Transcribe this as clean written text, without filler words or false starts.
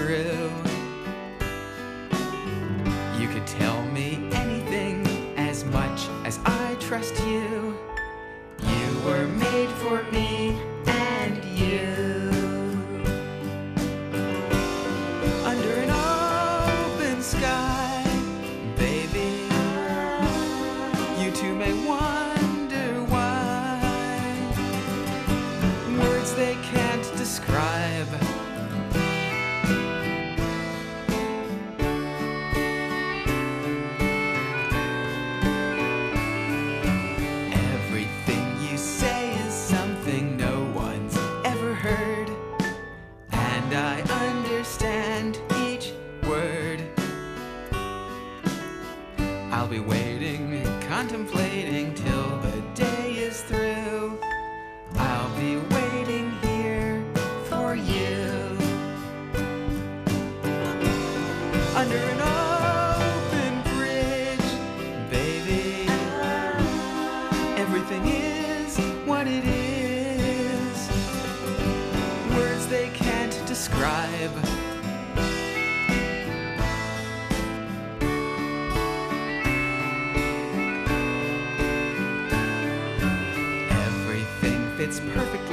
through. You could tell me anything as much as I trust you. You were made for me and you. Under an open sky, baby, you too may wonder why. Words they can't describe. Everything you say is something no one's ever heard, and I understand each word. I'll be waiting, contemplating till the day is through. I'll be waiting here for you. Under an open bridge, baby, everything is what it is. Words they can't describe. Everything fits perfectly